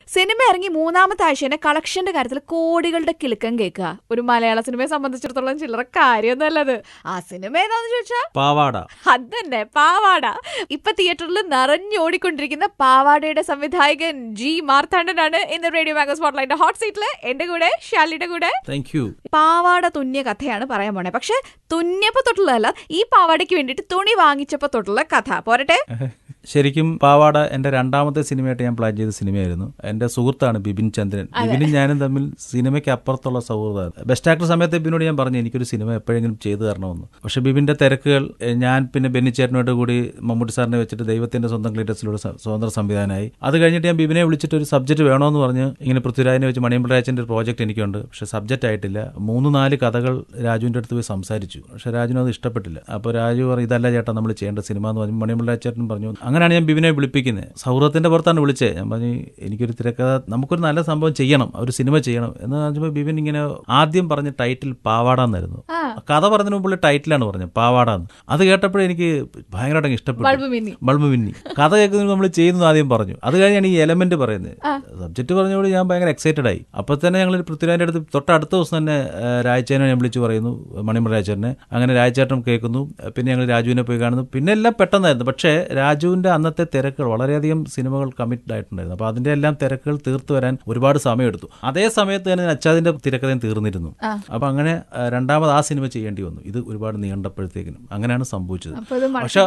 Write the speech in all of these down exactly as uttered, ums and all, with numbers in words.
Cinema ഇറങ്ങി മൂന്നാമത്തെ ആഴ്ച തന്നെ കളക്ഷന്റെ കാര്യത്തിൽ കോടികളുടെ കിലുക്കം കേൾക്കുക. ഒരു മലയാള സിനിമയെ സംബന്ധിച്ചിടത്തോളം ചില്ലറ കാര്യമൊന്നുമല്ലത്. ആ സിനിമ ഏതാന്ന് ചോദിച്ചാ പാവാട. അത് തന്നെ, പാവാട. ഇപ്പൊ തിയേറ്ററിൽ നിറഞ്ഞോടിക്കൊണ്ടിരിക്കുന്ന പാവാടയുടെ സംവിധായകൻ ജി മാർത്താണ്ഡനാണ് ഇന്ന് റേഡിയോ മാംഗോ സ്പോട്ട്ലൈറ്റിന്റെ ഹോട്ട് സീറ്റില് എന്റെ കൂടെ, ഷാലിയുടെ കൂടെ. പാവാട തുന്നിയ കഥയാണ് പറയാൻ പോണേ. പക്ഷെ തുന്നിയപ്പോ തൊട്ടുള്ളതല്ല, ഈ പാവാടയ്ക്ക് വേണ്ടിട്ട് തുണി വാങ്ങിച്ചപ്പോ തൊട്ടുള്ള കഥ. പോരട്ടെ. ശരിക്കും പാവാട എന്റെ രണ്ടാമത്തെ സിനിമയായിട്ട് ഞാൻ പ്ലാൻ ചെയ്ത സിനിമയായിരുന്നു. എന്റെ സുഹൃത്താണ് ബിപിൻ ചന്ദ്രൻ. ബിപിനും ഞാനും തമ്മിൽ സിനിമയ്ക്ക് അപ്പുറത്തുള്ള സൗഹൃദമാണ്. ബെസ്റ്റ് ആക്ടർ സമയത്ത് ബിപിനോട് ഞാൻ പറഞ്ഞു എനിക്കൊരു സിനിമ എപ്പോഴെങ്കിലും ചെയ്തു തരണമെന്ന്. പക്ഷെ ബിപിന്റെ തിരക്കുകൾ, ഞാൻ പിന്നെ ബെന്നിച്ചേട്ടനോട് കൂടി മമ്മൂട്ടി സാറിനെ വെച്ചിട്ട് ദൈവത്തിന്റെ സ്വന്തം ക്ലീറ്റസിലൂടെ സ്വതന്ത്ര സംവിധാനമായി. അത് കഴിഞ്ഞിട്ട് ഞാൻ ബിപിനെ വിളിച്ചിട്ട് ഒരു സബ്ജക്ട് വേണമെന്ന് പറഞ്ഞ് ഇങ്ങനെ പൃഥ്വിരാജിനെ വെച്ച് മണിയൻപിള്ള ഒരു പ്രോജക്ട് എനിക്കുണ്ട്. പക്ഷെ സബ്ജക്റ്റ് ആയിട്ടില്ല. മൂന്ന് നാല് കഥകൾ രാജുവിന്റെ അടുത്ത് പോയി സംസാരിച്ചു. പക്ഷെ രാജുവിന് അത് ഇഷ്ടപ്പെട്ടില്ല. അപ്പോൾ രാജു പറഞ്ഞു ഇതല്ല ചേട്ടാ നമ്മൾ ചെയ്യേണ്ട സിനിമ എന്ന് പറഞ്ഞു. മണിയൻപിള്ള ചേട്ടൻ പറഞ്ഞു. അങ്ങനെയാണ് ഞാൻ ബിപിനെ വിളിപ്പിക്കുന്നത്. സൗഹൃദത്തിന്റെ പുറത്താണ് വിളിച്ചത്. ഞാൻ പറഞ്ഞു എനിക്കൊരു തിരക്കഥ, നമുക്കൊരു നല്ല സംഭവം ചെയ്യണം, ഒരു സിനിമ ചെയ്യണം എന്ന് പറഞ്ഞപ്പോൾ ബിപിൻ ഇങ്ങനെ ആദ്യം പറഞ്ഞ ടൈറ്റിൽ പാവാട എന്നായിരുന്നു. കഥ പറഞ്ഞതിന് മുമ്പ് ടൈറ്റിലാണ് പറഞ്ഞത് പാവാട എന്ന്. അത് കേട്ടപ്പോഴേ എനിക്ക് ഭയങ്കരമായിട്ട് ഇഷ്ടപ്പെട്ടു. ബൾബ് മിന്നി. കഥ കേൾക്കുന്നത് നമ്മൾ ചെയ്യുന്നത് ആദ്യം പറഞ്ഞു. അത് കഴിഞ്ഞാണ് ഈ എലമെന്റ് പറയുന്നത്. സബ്ജക്ട് പറഞ്ഞതോട് ഞാൻ ഭയങ്കര എക്സൈറ്റഡ് ആയി. അപ്പൊ തന്നെ ഞങ്ങൾ പൃഥ്വിരാജിന്റെ അടുത്ത് തൊട്ടടുത്ത ദിവസം തന്നെ രാജചേട്ടനെ ഞാൻ വിളിച്ചു പറയുന്നു, മണിമല രാജചേട്ടനെ. അങ്ങനെ രാജചേട്ടൻ കേൾക്കുന്നു. പിന്നെ ഞങ്ങൾ രാജുവിനെ പോയി കാണുന്നു. പിന്നെ എല്ലാം പെട്ടെന്നായിരുന്നു. പക്ഷേ രാജുവിന്റെ അന്നത്തെ തിരക്കുകൾ, വളരെയധികം സിനിമകൾ കമ്മിറ്റഡ് ആയിട്ടുണ്ടായിരുന്നു. അപ്പൊ അതിന്റെ എല്ലാം തിരക്കുകൾ തീർത്തു വരാൻ ഒരുപാട് സമയമെടുത്തു. അതേ സമയത്ത് തന്നെ അച്ചാദിന്റെ തിരക്കഥയും തീർന്നിരുന്നു. അപ്പൊ അങ്ങനെ രണ്ടാമത് ആ സിനിമ ചെയ്യേണ്ടി വന്നു. ഇത് ഒരുപാട് നീണ്ടപ്പോഴത്തേക്കിനും അങ്ങനെയാണ് സംഭവിച്ചത്. പക്ഷെ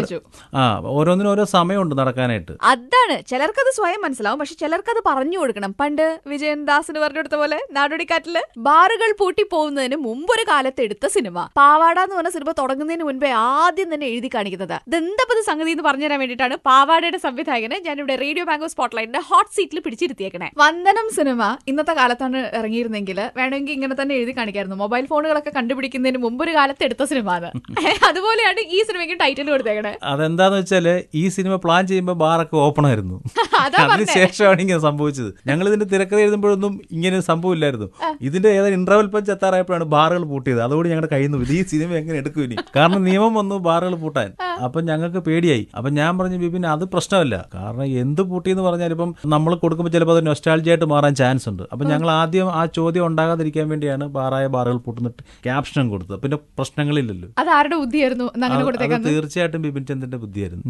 ആ ഓരോന്നിനും ഓരോ സമയമുണ്ട് നടക്കാനായിട്ട്. അതാണ് ചിലർക്കത് സ്വയം മനസ്സിലാവും, പക്ഷെ ചിലർക്കത് പറഞ്ഞു കൊടുക്കണം. പണ്ട് വിജയൻ ദാസിന് പറഞ്ഞെടുത്ത പോലെ നാടോടിക്കാറ്റില് ബാറുകൾ പൂട്ടി പോകുന്നതിന് മുമ്പൊരു കാലത്ത് എടുത്ത സിനിമ പാവാട എന്ന് പറഞ്ഞ സിനിമ തുടങ്ങുന്നതിന് മുൻപേ ആദ്യം തന്നെ എഴുതി കാണിക്കുന്നത്. ഇതെന്തപ്പത് സംഗതി എന്ന് പറഞ്ഞുതരാൻ വേണ്ടിയിട്ടാണ് പാവാടയുടെ സംവിധായകനെ ഞാനിവിടെ റേഡിയോ മാംഗോ സ്പോട്ട്ലൈറ്റിന്റെ ഹോട്ട് സീറ്റിൽ പിടിച്ചിരുത്തിയേക്കണേ. വന്ദനം സിനിമ ഇന്നത്തെ കാലത്താണ് ഇറങ്ങിയിരുന്നെങ്കിൽ വേണമെങ്കിൽ ഇങ്ങനെ തന്നെ എഴുതി കാണിക്കായിരുന്നു. മൊബൈൽ ഫോണുകളൊക്കെ കണ്ടുപിടിക്കുന്നതിന് മുമ്പ് ഒരു കാലത്ത് എടുത്ത സിനിമ. അതുപോലെയാണ് ഈ സിനിമയ്ക്ക് ടൈറ്റിൽ കൊടുത്തേക്കണേ. അതെന്താന്ന് വെച്ചാല് ഈ സിനിമ പ്ലാൻ ചെയ്യുമ്പോൾ ബാറൊക്കെ ഓപ്പൺ ആയിരുന്നു. അതിനുശേഷമാണ് ഇങ്ങനെ സംഭവിച്ചത്. ഞങ്ങൾ ഇതിന്റെ തിരക്കഥ എഴുതുമ്പോഴൊന്നും ഇങ്ങനെ സംഭവമില്ലായിരുന്നു. ഇതിന്റെ ഏതായാലും ഇന്റർവെൽ പഞ്ച് എത്താറായപ്പോഴാണ് ബാറുകൾ പൂട്ടിയത്. അതോടെ ഞങ്ങളുടെ കയ്യിൽ നിന്ന് ഈ സിനിമ എങ്ങനെ എടുക്കും ഇനി? കാരണം നിയമം വന്നു ബാറുകൾ പൂട്ടാൻ. അപ്പൊ ഞങ്ങൾക്ക് പേടിയായി. അപ്പൊ ഞാൻ പറഞ്ഞു ബിപിൻ അത് പ്രശ്നമല്ല, കാരണം എന്ത് പൂട്ടിയെന്ന് പറഞ്ഞാൽ ഇപ്പം നമ്മൾ കൊടുക്കുമ്പോൾ ചിലപ്പോൾ അത് നൊസ്റ്റാൾജി ആയിട്ട് മാറാൻ ചാൻസ് ഉണ്ട്. അപ്പൊ ഞങ്ങൾ ആദ്യം ആ ചോദ്യം ഉണ്ടാകാതിരിക്കാൻ വേണ്ടിയാണ് ബാറായ ബാറുകൾ പൂട്ടുന്നിട്ട് ക്യാപ്ഷനും കൊടുത്തത്. പിന്നെ പ്രശ്നങ്ങളില്ലല്ലോ. അത് ആരുടെ ബുദ്ധിയായിരുന്നു? തീർച്ചയായിട്ടും ബിപിൻ ചന്ദ്രന്റെ ബുദ്ധിയായിരുന്നു.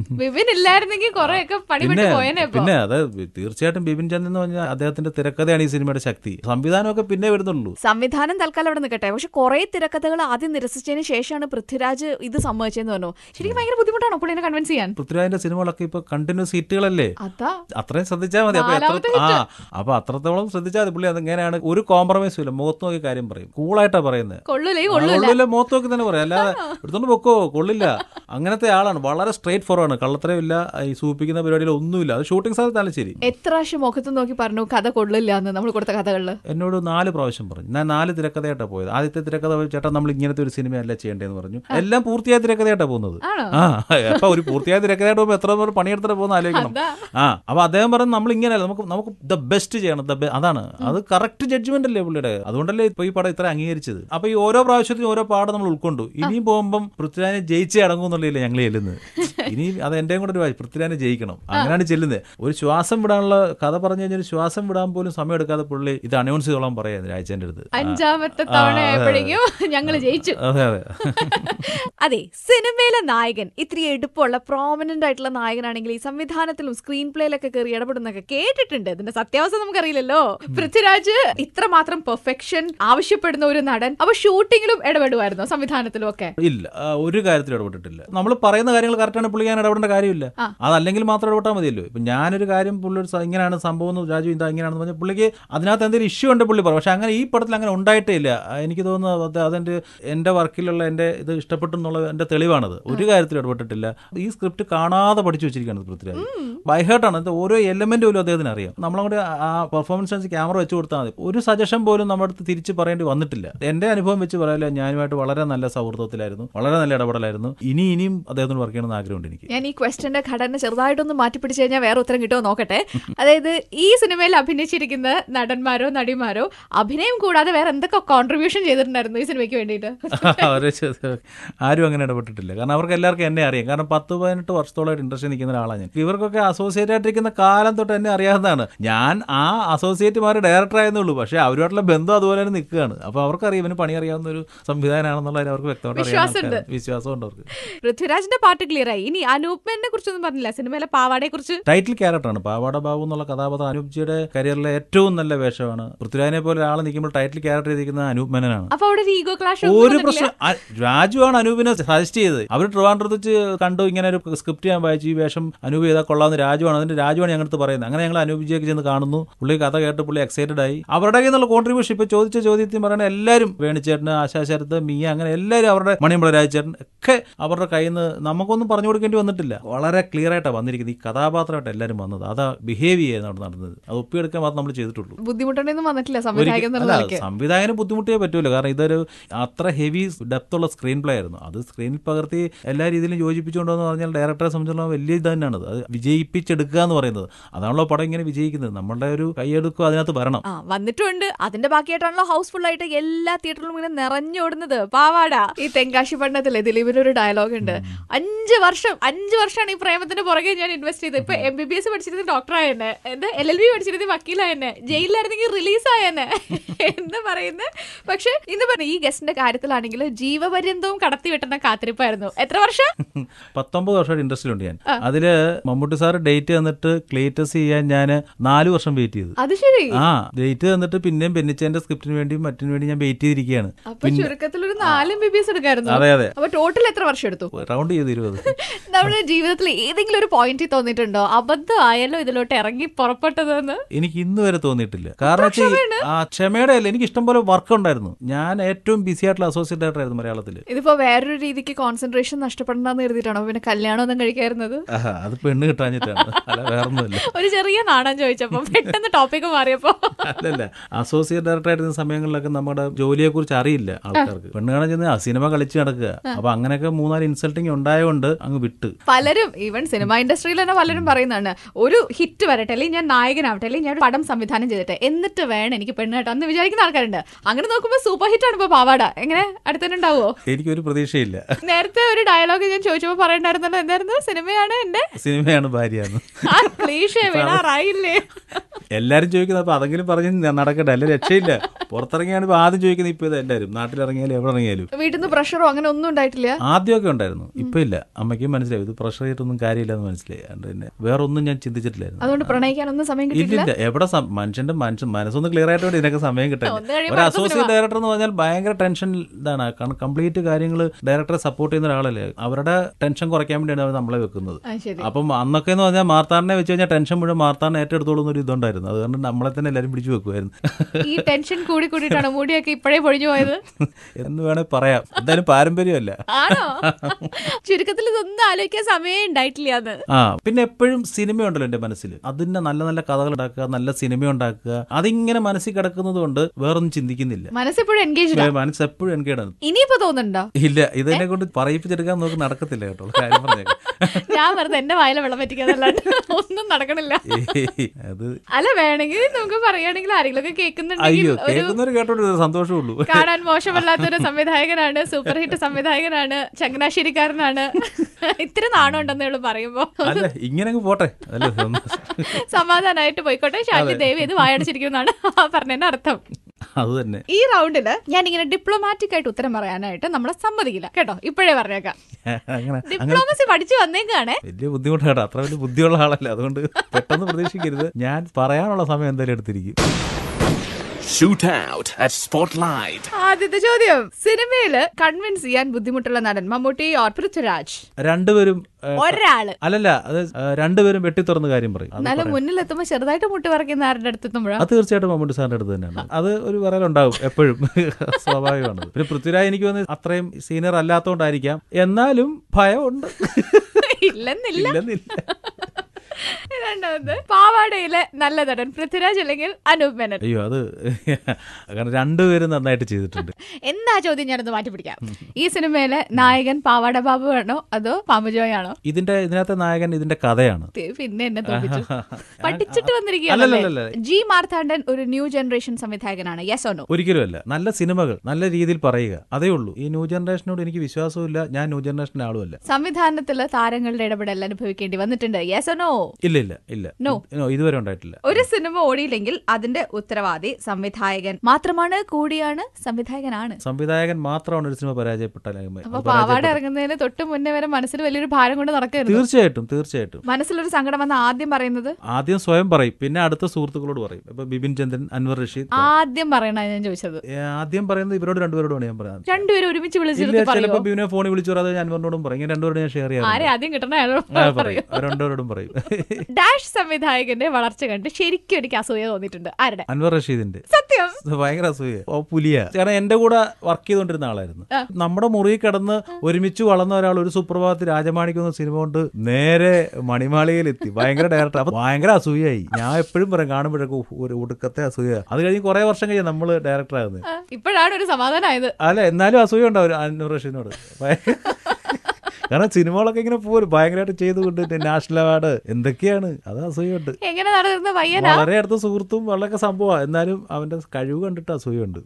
പിന്നെ അത് തീർച്ചയായിട്ടും ബിപിൻ ചന്ദ്രൻ എന്ന് പറഞ്ഞാൽ അദ്ദേഹത്തിന്റെ തിരക്കഥയാണ് ഈ സിനിമയുടെ ശക്തി. സംവിധാനമൊക്കെ പിന്നെ വരുന്നുള്ളൂ. സംവിധാനം തൽക്കാലം അവിടെ നിൽക്കട്ടെ. പക്ഷെ കുറെ തിരക്കഥകൾ ആദ്യം നിരസിച്ചതിന് ശേഷമാണ് പൃഥ്വിരാജ് ഇത് സമ്മതിച്ചെന്ന് പറഞ്ഞു. ശരിക്കും ഭയങ്കര ബുദ്ധിമുട്ടാണോ പുള്ളിനെ കൺവിൻസ് ചെയ്യാൻ? പൃഥ്വിരാജിന്റെ സിനിമകളൊക്കെ ഇപ്പൊ കണ്ടിന്യൂസ് ഹിറ്റുകളല്ലേ, അത്രയും ശ്രദ്ധിച്ചാൽ മതി. അപ്പൊ ആ അപ്പൊ അത്രത്തോളം ശ്രദ്ധിച്ചാൽ മതി. പുള്ളി അതെങ്ങനെയാണ് ഒരു കോംപ്രമൈസും ഇല്ല. മുഖത്ത് നോക്കി കാര്യം പറയും. കൂളായിട്ടാ പറയുന്നത്. കൊള്ളില്ല മുഖത്ത് നോക്കി തന്നെ പറയാം. അല്ലാതെ എടുത്തോണ്ട് പൊക്കോ കൊള്ളില്ല. അങ്ങനത്തെ ആളാണ്. വളരെ സ്ട്രേറ്റ് ഫോർവേഡ് ആണ്. കള്ളത്തരമില്ല. ഈ സൂപ്പിക്കുന്ന പരിപാടിയിൽ ഒന്നുമില്ല. അത് ഷൂട്ടിംഗ് സ്ഥലത്താണ് ശരി. എത്ര പ്രാവശ്യം മുഖത്ത് നോക്കി പറഞ്ഞു കഥ കൊള്ളില്ല എന്ന് നമ്മൾ കൊടുത്ത കഥകളിൽ? എന്നോട് നാല് പ്രാവശ്യം പറഞ്ഞു. ഞാൻ നാല് തിരക്കഥയായിട്ടാ പോയത്. ആദ്യത്തെ തിരക്കഥ ചേട്ടാ നമ്മൾ ഇങ്ങനത്തെ ഒരു സിനിമയല്ല ചെയ്യേണ്ടതെന്ന് പറഞ്ഞു. എല്ലാം പൂർത്തിയായ തിരക്കഥയായിട്ടാ പോകുന്നത്. ആ അപ്പൊ ഒരു പൂർത്തിയായ തിരക്കഥയായിട്ട് പോകുമ്പോൾ എത്ര പേർ പണിയെടുത്തിട്ട് പോകുന്ന ആലോചിക്കണം. ആ അപ്പൊ അദ്ദേഹം പറഞ്ഞു നമ്മൾ ഇങ്ങനെയല്ല, നമുക്ക് നമുക്ക് ദ ബെസ്റ്റ് ചെയ്യണം. അതാണ് അത് കറക്റ്റ് ജഡ്ജ്മെന്റ് അല്ലേ പുള്ളിയുടെ. അതുകൊണ്ടല്ലേ ഇപ്പൊ ഈ പടം ഇത്ര അംഗീകരിച്ചത്. അപ്പൊ ഈ ഓരോ പ്രാവശ്യത്തിനും ഓരോ പാഠം നമ്മൾ ഉൾക്കൊണ്ടു. ഇനിയും പോകുമ്പം പൃഥ്വിരാജിനെ ജയിച്ചേ അടങ്ങുന്നുള്ളതില്ലേ ഞങ്ങൾ ചെല്ലുന്നത്. ഇനി അത് എന്റെയും കൂടെ ഒരു പൃഥ്വിരാജിനെ ജയിക്കണം, അങ്ങനെയാണ് ചെല്ലുന്നത്. ഒരു ശ്വാസം വിടാനുള്ള കഥ പറഞ്ഞു കഴിഞ്ഞാൽ ശ്വാസം വിടാൻ പോലും സമയം എടുക്കാതെ പുള്ളി ഇത് അനൗൺസ് ചെയ്തോളാൻ പറയാ രാജേന്റെ അടുത്ത്. അഞ്ചാമത്തെ തവണ ഞങ്ങൾ ജയിച്ചു. അതെ അതെ അതെ, സിനിമയിലെ നായകൻ ഇത്തിരി എടുപ്പുള്ള പ്രോമിനന്റ് ആയിട്ടുള്ള നായകനാണെങ്കിൽ ഈ സംവിധാനത്തിലും സ്ക്രീൻ പ്ലേയിലൊക്കെ കയറി ഇടപെടുന്നൊക്കെ കേട്ടിട്ടുണ്ട്. ഇതിന്റെ സത്യാവസ്ഥ നമുക്കറിയില്ലല്ലോ. പൃഥ്വിരാജ് ഇത്രമാത്രം പെർഫെക്ഷൻ ആവശ്യപ്പെടുന്ന ഒരു നടൻ അപ്പൊ ഷൂട്ടിങ്ങിലും ഇടപെടുമായിരുന്നോ സംവിധാനത്തിലും ഒക്കെ? ഇല്ല, ഒരു കാര്യത്തിലും ഇടപെട്ടിട്ടില്ല. നമ്മൾ പറയുന്ന കാര്യങ്ങൾ കറക്റ്റാണ്, പുള്ളി ഞാൻ ഇടപെടേണ്ട കാര്യമില്ല. അതല്ലെങ്കിൽ മാത്രം ഇടപെട്ടാൽ മതിയല്ലോ. ഇപ്പൊ ഞാനൊരു കാര്യം പുള്ളി ഇങ്ങനെയാണ് സംഭവം, രാജു ഇതാ ഇങ്ങനെയാണെന്ന് പറഞ്ഞാൽ പുള്ളിക്ക് അതിനകത്ത് എന്തെങ്കിലും ഇഷ്യൂ ഉണ്ട് പുള്ളി പറയും. പക്ഷെ അങ്ങനെ ഈ പടത്തിൽ അങ്ങനെ ഉണ്ടായിട്ടേ ഇല്ല. എനിക്ക് തോന്നുന്നത് അതെന്റെ എന്റെ വർക്കിലുള്ള എന്റെ ഇത് ഇഷ്ടപ്പെട്ടു എന്നുള്ള എന്റെ തെളിവാണത്. ഒരു കാര്യത്തിൽ ഇടപെട്ടിട്ടില്ല. ഈ സ്ക്രിപ്റ്റ് കാണാതെ പഠിച്ചു വെച്ചിരിക്കുകയാണ് പൃഥ്വിരാജ്. ബൈഹേർട്ടാണ്. ഓരോ എലമെന്റ് പോലും അദ്ദേഹത്തിന് അറിയാം. നമ്മളങ്ങോട്ട് ആ പെർഫോമൻസ് ക്യാമറ വെച്ച് കൊടുത്താൽ മതി. ഒരു സജഷൻ പോലും നമ്മുടെ അടുത്ത് തിരിച്ച് പറയേണ്ടി വന്നിട്ടില്ല. എന്റെ അനുഭവം വെച്ച് പറയാല്ല, ഞാനുമായിട്ട് വളരെ നല്ല സൗഹൃദത്തിലായിരുന്നു, വളരെ നല്ല ഇടപെടലായിരുന്നു. ഇനി ഇനിയും അദ്ദേഹത്തിന് വർക്ക് ചെയ്യണമെന്ന് ആഗ്രഹമുണ്ട്. എനിക്ക്. ഞാൻ ഈ ക്വസ്റ്റ്യന്റെ ഘടന ചെറുതായിട്ടൊന്ന് മാറ്റി പിടിച്ചു കഴിഞ്ഞാൽ വേറെ ഉത്തരം കിട്ടുമോ നോക്കട്ടെ. അതായത് ഈ സിനിമയിൽ അഭിനയിച്ചിരിക്കുന്ന നടന്മാരോ നടിമാരോ അഭിനയം കൂടാതെ വേറെ എന്തൊക്കെ കോൺട്രിബ്യൂഷൻ ചെയ്തിട്ടുണ്ടായിരുന്നു ഈ സിനിമയ്ക്ക് വേണ്ടിയിട്ട്? ആരും അങ്ങനെ ഇടപെട്ടിട്ടില്ല. കാരണം അവർക്ക് എല്ലാവർക്കും എന്നെ അറിയാം. കാരണം പത്ത് പതിനെട്ട് വർഷത്തോളമായിട്ട് ഇൻഡസ്ട്രി നിൽക്കുന്ന ഒരാളാണ് ഞാൻ. ഇവർക്കൊക്കെ അസോസിയേറ്റ് ആയിട്ടിരിക്കുന്ന കാലം തൊട്ട് എന്നെ അറിയാവുന്നതാണ്. ഞാൻ ആ അസോസിയേറ്റുമാർ ഡയറക്ടർ ആയെന്നുള്ളൂ, പക്ഷേ അവരുമായിട്ടുള്ള ബന്ധം അതുപോലെ തന്നെ നിൽക്കുകയാണ്. അപ്പോൾ അവർക്കറിയാം ഇവന് പണി അറിയാവുന്ന ഒരു സംവിധാനമാണെന്നുള്ളത് അവർക്ക് വ്യക്തമായിട്ട് അറിയാം. വിശ്വാസമുണ്ട് അവർക്ക്. പൃഥ്വിരാജിന്റെ പാട്ട് ക്ലിയർ ആയി. ഇനി അനൂപ്മനെ കുറിച്ചൊന്നും പറഞ്ഞില്ല സിനിമയിലെ പാവാടയെ കുറിച്ച്. ടൈറ്റിൽ ക്യാരക്ടറാണ് പാവാട ബാബു എന്നുള്ള കഥാപാത്രം. അനൂപ്ജിയുടെ കരിയറിലെ ഏറ്റവും നല്ല വേഷമാണ്. പൃഥ്വിരാജിനെ പോലെ ആൾ നിൽക്കുമ്പോൾ ടൈറ്റിൽ ക്യാരക്ടർ ചെയ്തിരിക്കുന്നത് അനൂപ് മേനോനാണ്. അപ്പൊ അവിടെ ഈഗോ ക്ലാഷ് ഒരു പ്രശ്നം. രാജുവാണ് അനൂപിനെ സജസ്റ്റ് ചെയ്തത്. അവർ ട്രിവാൻഡ്രത്ത് വെച്ച് കണ്ടു ഇങ്ങനെ ഒരു സ്ക്രിപ്റ്റ് ഞാൻ വായിച്ചു, ഈ വേഷം അനൂപ് ചെയ്താൽ കൊള്ളാമെന്ന് രാജുവാണ്. അതിന്റെ രാജുവാണ് ഞങ്ങൾക്ക് പറയുന്നത്. അങ്ങനെ ഞങ്ങൾ അനൂപ്ജിയൊക്കെ ചെന്ന് കാണുന്നു. പുള്ളി കഥ കേട്ട് പുള്ളി എക്സൈറ്റഡ് ആയി. അവരുടെ നിന്നുള്ള കോൺട്രിബ്യൂഷൻ ഇപ്പൊ ചോദിച്ച ചോദ്യത്തിൽ പറയുന്നത് എല്ലാവരും വേണിച്ചേട്ടന്, ആശാശരത്ത്, മിയ, അങ്ങനെ എല്ലാവരും അവരുടെ മണിയമ്പള രാജചേട്ടൻ ഒക്കെ അവരുടെ കയ്യിൽ നിന്ന് നമുക്കൊന്നും പറഞ്ഞു കൊടുക്കേണ്ടി വന്നിട്ടില്ല. വളരെ ക്ലിയർ ആയിട്ടാണ് വന്നിരിക്കുന്നത്. ഈ കഥാപാത്രമായിട്ട് എല്ലാവരും വന്നത്. അതാ ബിഹേവ് ചെയ്യാൻ അവിടെ നടന്നത്. അത് ഒപ്പിയെടുക്കാൻ മാത്രം നമ്മൾ ചെയ്തിട്ടുള്ളൂ. ബുദ്ധിമുട്ടൊന്നും വന്നിട്ടില്ല സംവിധായകന്. ബുദ്ധിമുട്ടേ പറ്റൂല. കാരണം ഇതൊരു അത്ര ഹെവി ഡെപ്ത് ഉള്ള സ്ക്രീൻ പ്ലേ ആയിരുന്നു. അത് സ്ക്രീനിൽ പകർത്തി എല്ലാ രീതിയിലും യോജിപ്പിച്ചുകൊണ്ടെന്ന് പറഞ്ഞാൽ ഡയറക്ടറെ സംബന്ധിച്ചിടത്തോളം വലിയ ഇത് തന്നെയാണ്. അത് വിജയിപ്പിച്ചെടുക്കുക എന്ന് പറയുന്നത്. അതാണല്ലോ പടം ഇങ്ങനെ വിജയിക്കുന്നത്. നമ്മളുടെ ഒരു കൈയെടുക്കും അതിനകത്ത് വരണം. വന്നിട്ടുണ്ട്. അതിന്റെ ബാക്കിയായിട്ടാണല്ലോ ഹൗസ്ഫുൾ ആയിട്ട് എല്ലാ തിയേറ്ററിലും ഇങ്ങനെ നിറഞ്ഞോടുന്നത് പാവാട. ഈ തെങ്കാശി പട്ടണത്തിലെ ദിലീപിന്റെ ഒരു ഡയലോഗ് ഉണ്ട്, അഞ്ച് വർഷം അഞ്ച് വർഷമാണ് ഈ പ്രേമത്തിന്റെ പുറകെ ഞാൻ ഇൻവെസ്റ്റ് ചെയ്തത്. ഇപ്പൊ എം ബി ബി എസ് പഠിച്ചിരുന്ന ഡോക്ടറായെന്നെ, എന്താ എൽ എൽ ബി പഠിച്ചിരുന്ന വക്കീലായെന്നെ, ജയിലിലായിരുന്നെങ്കിൽ റിലീസായെന്നെ എന്ന് പറയുന്നത്. പക്ഷെ ഇന്ന് പറഞ്ഞ ഈ ഗസ്റ്റിന്റെ കാര്യത്തിലാണെങ്കിൽ ജീവപര്യന്തവും കടത്തി വെട്ടുന്ന കാത്തിരിപ്പായിരുന്നു. എത്ര വർഷം? പത്തൊമ്പത് വർഷമായിട്ട് ഇൻഡസ്ട്രിയിലുണ്ട് ഞാൻ. അതില് മമ്മൂട്ടി സാറ് ഡേറ്റ് തന്നിട്ട് ക്ലേറ്റസ് ചെയ്യാൻ ഞാൻ നാല് വർഷം വെയിറ്റ് ചെയ്തു. അത് ശരി. ആ ഡേറ്റ് തന്നിട്ട് പിന്നെയും ബെന്നിച്ചേന്റെ സ്ക്രിപ്റ്റിന് വേണ്ടിയും മറ്റിനു വേണ്ടി ഞാൻ വെയിറ്റ് ചെയ്തിരിക്കുകയാണ്. ചുരുക്കത്തിൽ ഒരു നാല് എം ബി ബി എസ് എടുക്കായിരുന്നു. അതെ അതെ. അപ്പൊ ടോട്ടൽ എത്ര വർഷം എടുത്തു? റൗണ്ട് ചെയ്ത് ഇരുപത്. നമ്മുടെ ജീവിതത്തിൽ ഏതെങ്കിലും ഒരു പോയിന്റിൽ തോന്നിയിട്ടുണ്ടോ അബദ്ധമായല്ലോ ഇതിലോട്ട് ഇറങ്ങി പുറപ്പെട്ടതെന്ന്? എനിക്ക് ഇന്ന് വരെ തോന്നിയിട്ടില്ല. കാരണം ആ ക്ഷമയുടെ അല്ല, എനിക്ക് ഇഷ്ടം പോലെ വർക്ക് ഉണ്ടായിരുന്നു. ഞാൻ ഏറ്റവും ബിസി ആയിട്ടുള്ള അസോസിയേറ്റ് ഡയറക്ടർ ആയിരുന്നു മലയാളത്തിൽ. ഇതിപ്പോ വേറൊരു രീതിക്ക് കോൺസെൻട്രേഷൻ നഷ്ടപ്പെടണ്ടെന്ന് കരുതിയിട്ടാണോ പിന്നെ കല്യാണം ഒന്നും കഴിക്കായിരുന്നത്? അത് പെണ്ണ് കിട്ടാഞ്ഞിട്ടാണ്, അല്ല വേറൊന്നുമില്ല. ഒരു ചെറിയ നാടൻ ചോദിച്ചപ്പോ പെട്ടെന്ന് ടോപ്പിക് മാറിയപ്പോ. അല്ലല്ല, അസോസിയേറ്റ് ഡയറക്ടർ ആയിരുന്ന സമയങ്ങളിലൊക്കെ നമ്മുടെ ജോലിയെ കുറിച്ച് അറിയില്ല ആൾക്കാർക്ക്. പെണ്ണ് കാണാൻ ചെന്ന് സിനിമ കളിച്ച് നടക്കുക. അപ്പൊ അങ്ങനെയൊക്കെ മൂന്നാല് ഇൻസൾട്ടിങ് ഉണ്ടായതുകൊണ്ട് അങ്ങ് വിട്ട്. പലരും ഈവൻ സിനിമ ഇൻഡസ്ട്രിയിൽ തന്നെ പലരും പറയുന്നതാണ്, ഒരു ഹിറ്റ് വരട്ടെ, അല്ലെങ്കിൽ ഞാൻ നായകനാവട്ടെ, അല്ലെങ്കിൽ ഞാൻ പടം സംവിധാനം ചെയ്തിട്ടെ, എന്നിട്ട് വേണം എനിക്ക് പെണ്ണ് കേട്ടോ എന്ന് വിചാരിക്കുന്ന ആൾക്കാരുണ്ട്. അങ്ങനെ നോക്കുമ്പോൾ സൂപ്പർ ഹിറ്റ് ആണ് ഇപ്പൊ പാവാട. എങ്ങനെ അടുത്തന്നെ ഉണ്ടാവോ? എനിക്കൊരു പ്രതീക്ഷയില്ല. നേരത്തെ ഒരു ഡയലോഗ് ഞാൻ ചോദിച്ചപ്പോ പറയണ്ടായിരുന്നല്ലോ, എന്തായിരുന്നു? സിനിമയാണ് എന്റെ സിനിമയാണ് ഭാര്യ. എല്ലാരും ചോദിക്കുന്നത്. അപ്പൊ അതെങ്കിലും പറഞ്ഞ് നടക്കട്ടെ, അല്ലെ രക്ഷയില്ല. പുറത്തിറങ്ങിയാണ് ഇപ്പൊ ആദ്യം ചോദിക്കുന്നത്. ഇപ്പൊ ഇത് എല്ലാരും നാട്ടിലിറങ്ങിയാലും എവിടെ ഇറങ്ങിയാലും. വീട്ടിൽ നിന്ന് പ്രഷറോ അങ്ങനെ ഒന്നും ഉണ്ടായിട്ടില്ല? ആദ്യമൊക്കെ ഉണ്ടായിരുന്നു, ഇപ്പൊ ഇല്ല. അമ്മയ്ക്കും മനസ്സിലായി ഇത് പ്രഷർ ചെയ്തിട്ടൊന്നും കാര്യമില്ല എന്ന് മനസ്സിലായി. അതുകൊണ്ട് തന്നെ വേറെ ഒന്നും ഞാൻ ചിന്തിച്ചിട്ടില്ലായിരുന്നു. അതുകൊണ്ട് പ്രണയിക്കാനൊന്നും സമയം കിട്ടിയില്ല. എവിടെ മനുഷ്യന്റെ മനസ്സ് മനസ്സൊന്ന് ക്ലിയർ ആയിട്ട് ഇതിനൊക്കെ സമയം കിട്ടാൻ. ഒരു അസോസിയേറ്റ് ഡയറക്ടർ എന്ന് പറഞ്ഞാൽ ഭയങ്കര ടെൻഷൻ ഇതാണ്. കാരണം കംപ്ലീറ്റ് കാര്യങ്ങൾ ഡയറക്ടറെ സപ്പോർട്ട് ചെയ്യുന്ന ഒരാളല്ലേ. അവരുടെ ടെൻഷൻ കുറയ്ക്കാൻ വേണ്ടിയാണ് അവർ നമ്മളെ വെക്കുന്നത്. അപ്പം അന്നൊക്കെ എന്ന് പറഞ്ഞാൽ മാർത്താറിനെ വെച്ച് കഴിഞ്ഞാൽ ടെൻഷൻ മുഴുവൻ മാർത്താറിനെ ഏറ്റെടുത്തോളുന്ന ഒരു ഇതുണ്ടായിരുന്നു. അതുകൊണ്ട് നമ്മളെ തന്നെ എല്ലാവരും പിടിച്ചു വെക്കുമായിരുന്നു. ഈ ടെൻഷൻ കൂടി കൂടിയിട്ടാണ് മുടിയൊക്കെ ഇപ്പോഴേ പൊഴിഞ്ഞു പോയത് എന്ന് വേണേ പറയാം. എന്തായാലും പാരമ്പര്യമല്ല. ആണോ? ചുരുക്കത്തിൽ ഇതൊന്നും ആലോചിക്കാൻ സമയം ഉണ്ടായിട്ടില്ല. ആ പിന്നെ എപ്പോഴും സിനിമ ഉണ്ടല്ലോ എന്റെ മനസ്സിൽ. അതിന്റെ നല്ല നല്ല കഥകൾ ഉണ്ടാക്കുക, നല്ല സിനിമ ഉണ്ടാക്കുക, അതിങ്ങനെ മനസ്സിൽ കിടക്കുന്നത് കൊണ്ട് വേറൊന്നും ചിന്തിക്കുന്നില്ല. മനസ്സെപ്പോഴും എൻഗേജ് മനസ്സെപ്പോഴും എൻഗേജ് ആണ്. ഇനിയിപ്പോ തോന്നുന്നുണ്ടോ? ഇല്ല, ഇതിനെ കൊണ്ട് പറയിപ്പിച്ചെടുക്കാൻ നോക്കി നടക്കത്തില്ല കേട്ടോ. കാര്യം പറഞ്ഞേക്കാം, ഞാൻ വെറുതെ എന്റെ വായിലെ വെള്ളം പറ്റിക്കാന്നല്ലാണ്ട് ഒന്നും നടക്കണില്ല. അത് അല്ല, വേണമെങ്കിൽ നമുക്ക് പറയുകയാണെങ്കിൽ ആരെങ്കിലും ഒക്കെ കേൾക്കുന്നുണ്ടെങ്കിൽ കേൾക്കുന്നവർ കേട്ടോണ്ട് സന്തോഷമുള്ളൂ. കാണാൻ മോശമല്ലാത്തൊരു സംവിധായകനാണ്, സൂപ്പർ ഹിറ്റ് സംവിധായകനാണ്, ചങ്ങനാശ്ശേരിക്കാരനാണ്. ഇത്തിരി നാണുണ്ടെന്നേ ഉള്ളൂ പറയുമ്പോ. അല്ല ഇങ്ങനെ പോട്ടെ, സമാധാനമായിട്ട് പോയിക്കോട്ടെ. ഷാജി ദേവി ഇത് വായടച്ചിരിക്കുന്നതാണ് പറഞ്ഞതിന്റെ അർത്ഥം. അത് തന്നെ. ഈ റൗണ്ടില് ഞാൻ ഇങ്ങനെ ഡിപ്ലോമാറ്റിക് ആയിട്ട് ഉത്തരം പറയാനായിട്ട് നമ്മളെ സമ്മതിക്കില്ല കേട്ടോ. ഇപ്പോഴേ പറഞ്ഞേക്കാം, ഡിപ്ലോമസി പഠിച്ചു വന്നേക്കാണ്. വലിയ ബുദ്ധിമുട്ടാണ്. അത്ര വലിയ ബുദ്ധിയുള്ള ആളല്ല, അതുകൊണ്ട് പെട്ടെന്ന് പ്രതീക്ഷിക്കരുത്. ഞാൻ പറയാനുള്ള സമയം എന്തായാലും എടുത്തിരിക്കും. Shootout at Spotlight. ആദ്യത്തെ ചോദ്യം, സിനിമയില് കൺവിൻസ് ചെയ്യാൻ ബുദ്ധിമുട്ടുള്ള നടൻ മമ്മൂട്ടി ഓർ പൃഥ്വിരാജ്? രണ്ടുപേരും ഒരാള്. അല്ലല്ല, അത് രണ്ടുപേരും വെട്ടിത്തുറന്ന കാര്യം പറയും. എന്നാലും മുന്നിലെത്തുമ്പോ ചെറുതായിട്ട് മുട്ടി പറയുന്ന ആരുടെ അടുത്തെത്തുമ്പോഴാണ്? അത് തീർച്ചയായിട്ടും മമ്മൂട്ടി സാറിന്റെ അടുത്ത് തന്നെയാണ്. അത് ഒരു പറയലുണ്ടാവും എപ്പോഴും, സ്വാഭാവികമാണ്. പിന്നെ പൃഥ്വിരാജ് എനിക്ക് തോന്നുന്നത് അത്രയും സീനിയർ അല്ലാത്തോണ്ടായിരിക്കാം, എന്നാലും ഭയമുണ്ട്. ഇല്ലെന്നില്ല. രണ്ടാമത് പാവാടയിലെ നല്ല നടൻ പൃഥ്വിരാജ് അല്ലെങ്കിൽ അനൂപ് മേനൻ. അയ്യോ അത് കാരണം രണ്ടുപേരും നന്നായിട്ട് ചെയ്തിട്ടുണ്ട്. എന്താ ചോദ്യം ഞാനത് മാറ്റി പിടിക്കാം. ഈ സിനിമയിലെ നായകൻ പാവാട ബാബു ആണോ അതോ പാമ്പുജോയ് ആണോ? ഇതിന്റെ ഇതിനകത്തെ നായകൻ ഇതിന്റെ കഥയാണ്. പിന്നെ എന്നെ തോന്നിച്ചു പഠിച്ചിട്ട് വന്നിരിക്കുകയാണ്. ജി മാർത്താണ്ഡൻ ഒരു ന്യൂ ജനറേഷൻ സംവിധായകനാണ്, യെസ് ഓർ നോ? ഒരിക്കലും അല്ല. നല്ല സിനിമകൾ നല്ല രീതിയിൽ പറയുക, അതേ ഉള്ളൂ. ഈ ന്യൂ ജനറേഷനോട് എനിക്ക് വിശ്വാസമില്ല. ഞാൻ ന്യൂ ജനറേഷൻ്റെ ആളുമല്ല. സംവിധാനത്തില് താരങ്ങളുടെ ഇടപെടൽ അനുഭവിക്കേണ്ടി വന്നിട്ടുണ്ട്, യെസ് ഓർ നോ? ഇല്ല ഇല്ല ഇല്ല നോ ഇതുവരെ ഉണ്ടായിട്ടില്ല. ഒരു സിനിമ ഓടിയില്ലെങ്കിൽ അതിന്റെ ഉത്തരവാദി സംവിധായകൻ മാത്രമാണ്, കൂടിയാണ് സംവിധായകനാണ്. സംവിധായകൻ മാത്രമാണ് ഒരു സിനിമ പരാജയപ്പെട്ടാൽ. അപ്പൊ പാവാട ഇറങ്ങുന്നതിന് തൊട്ട് മുന്നേ വരെ മനസ്സിൽ വലിയൊരു ഭാരം കൊണ്ട് നടക്കരുത്. തീർച്ചയായിട്ടും തീർച്ചയായിട്ടും. മനസ്സിലൊരു സങ്കടം വന്ന് ആദ്യം പറയുന്നത് ആദ്യം സ്വയം പറയും, പിന്നെ അടുത്ത സുഹൃത്തുക്കളോട് പറയും. ഇപ്പൊ ബിപിൻ ചന്ദ്രൻ, അൻവർ റഷീദ് ആദ്യം പറയണ ഞാൻ ചോദിച്ചത്. ആദ്യം പറയുന്നത് ഇവരോട് രണ്ടുപേരോടാണ് ഞാൻ പറയുന്നത്. രണ്ടുപേരും ഒരുമിച്ച് വിളിച്ചിട്ട് ചിലപ്പോൾ ബിപിനെ ഫോണിൽ വിളിച്ചു പറയാതെ ഞാൻ അൻവറിനോടും പറയും. ഇങ്ങനെ രണ്ടുപേരോട് ഞാൻ ഷെയർ ചെയ്യാം. ആദ്യം കിട്ടണ രണ്ടുപേരോടും പറയും. ഡാഷ് സംവിധായകന്റെ വളർച്ച കണ്ട് ശരിക്കും എനിക്ക് അസൂയ തോന്നിയിട്ടുണ്ട്. ആരുടെ? അൻവർ റഷീദിന്റെ. സത്യം ഭയങ്കര അസൂയ. പുലിയ. കാരണം എന്റെ കൂടെ വർക്ക് ചെയ്തോണ്ടിരുന്ന ആളായിരുന്നു. നമ്മുടെ മുറി കിടന്ന് ഒരുമിച്ച് വളർന്ന ഒരാൾ ഒരു സുപ്രഭാതത്തിൽ രാജമാണിക്കുന്ന സിനിമ കൊണ്ട് നേരെ മണിമാളികയിലെത്തി. ഭയങ്കര ഡയറക്ടർ. അപ്പൊ ഭയങ്കര അസൂയായി. ഞാൻ എപ്പോഴും പറയും കാണുമ്പോഴേക്കും ഒരു ഒടുക്കത്തെ അസൂയ. അത് കഴിഞ്ഞ് കുറെ വർഷം കഴിഞ്ഞാൽ നമ്മള് ഡയറക്ടർ ആകുന്നത്. ഇപ്പോഴാണ് ഒരു സമാധാനമായത്. അല്ല എന്നാലും അസൂയ ഉണ്ടാവും അൻവർ റഷീദിനോട്. കാരണം സിനിമകളൊക്കെ ഇങ്ങനെ പോലും ഭയങ്കരമായിട്ട് ചെയ്തുകൊണ്ട് നാഷണൽ അവാർഡ് എന്തൊക്കെയാണ്, അത് അസൂയുണ്ട്. എങ്ങനെ നടന്ന വളരെ അടുത്ത സുഹൃത്തും വളരെ സംഭവമാണ്. എന്നാലും അവന്റെ കഴിവ് കണ്ടിട്ട് അസൂയുണ്ട്.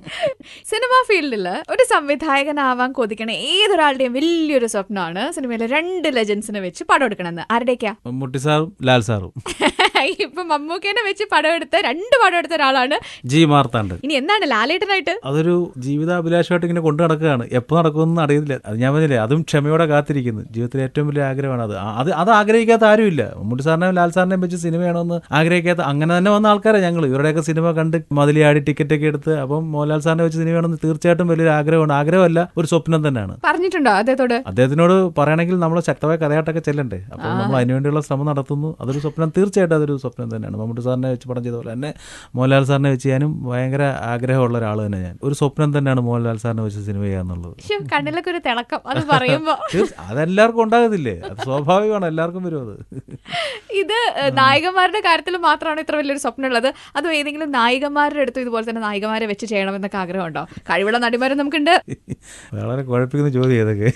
സിനിമാ ഫീൽഡില് ഒരു സംവിധായകനാവാൻ കൊതിക്കണ ഏതൊരാളുടെയും വലിയൊരു സ്വപ്നമാണ് സിനിമയിലെ രണ്ട് ലെജൻസിനെ വെച്ച് പടം എടുക്കണമെന്ന്. ആരുടെയൊക്കെയാ? മമ്മൂട്ടി സാറും ലാൽ സാറും. ഇപ്പൊ മമ്മൂക്കേനെ വെച്ച് പടം എടുത്ത രണ്ട് പടം എടുത്ത ഒരാളാണ് ജി മാർത്താണ്ഡൻ. ഇനി എന്താണ് ലാലേട്ടനായിട്ട്? അതൊരു ജീവിതാഭിലാഷമായിട്ട് ഇങ്ങനെ കൊണ്ടു നടക്കുകയാണ്. എപ്പോ നടക്കുമെന്ന് അറിയില്ല. അത് ഞാൻ പറഞ്ഞില്ലേ, അതും ക്ഷമയോടെ കാത്തിരിക്കുന്നു. ജീവിതത്തിലെ ഏറ്റവും വലിയ ആഗ്രഹമാണ് അത്. അത് അത് ആഗ്രഹിക്കാത്ത ആരുമില്ല. മമ്മൂട്ടി സാറിനെയും ലാൽ സാറിനെയും വെച്ച് സിനിമയാണെന്ന് ആഗ്രഹിക്കാത്ത അങ്ങനെ തന്നെ വന്ന ആൾക്കാരെ ഞങ്ങൾ. ഇവരുടെയൊക്കെ സിനിമ കണ്ട് മതിലിയാടി ടിക്കറ്റ് ഒക്കെ എടുത്ത് അപ്പം മോഹൻലാൽ സാറിനെ വെച്ച് സിനിമയാണെന്ന് തീർച്ചയായിട്ടും വലിയൊരു ആഗ്രഹമാണ്. ആഗ്രഹമല്ല, ഒരു സ്വപ്നം തന്നെയാണ്. പറഞ്ഞിട്ടുണ്ടോ അദ്ദേഹത്തോട്? അദ്ദേഹത്തിനോട് പറയണമെങ്കിൽ നമ്മൾ ശക്തമായ കഥയായിട്ടൊക്കെ ചെല്ലണ്ടേ. അപ്പോൾ നമ്മൾ അതിനുവേണ്ടിയുള്ള ശ്രമം നടത്തുന്നു. അതൊരു സ്വപ്നം, തീർച്ചയായിട്ടും അതൊരു സ്വപ്നം തന്നെയാണ്. മമ്മൂട്ടി സാറിനെ വെച്ച് പടം ചെയ്ത പോലെ തന്നെ മോഹൻലാൽ സാറിനെ വെച്ച് ചെയ്യാനും ഭയങ്കര ആഗ്രഹമുള്ള ഒരാൾ തന്നെ ഞാൻ. ഒരു സ്വപ്നം തന്നെയാണ് മോഹൻലാൽ സാറിനെ വെച്ച് സിനിമ ചെയ്യാന്നുള്ളത്. കണ്ണിലൊക്കെ ഒരു തിളക്കം അത് പറയുമ്പോ. അതെല്ലാവർക്കും ഉണ്ടാകത്തില്ലേ, അത് സ്വാഭാവികമാണ്, എല്ലാവർക്കും വരും അത്. ഇത് നായികമാരുടെ കാര്യത്തിൽ മാത്രമാണ് ഇത്ര വലിയൊരു സ്വപ്നം ഉള്ളത്? അതോ ഏതെങ്കിലും നായികമാരുടെ അടുത്ത് ഇതുപോലെ തന്നെ നായികമാരെ വെച്ച് ചെയ്യണമെന്നൊക്കെ ആഗ്രഹമുണ്ടോ? കഴിവുള്ള നടിമാരും നമുക്കുണ്ട്. വളരെ കുഴപ്പിക്കുന്ന ചോദ്യം ഏതൊക്കെ.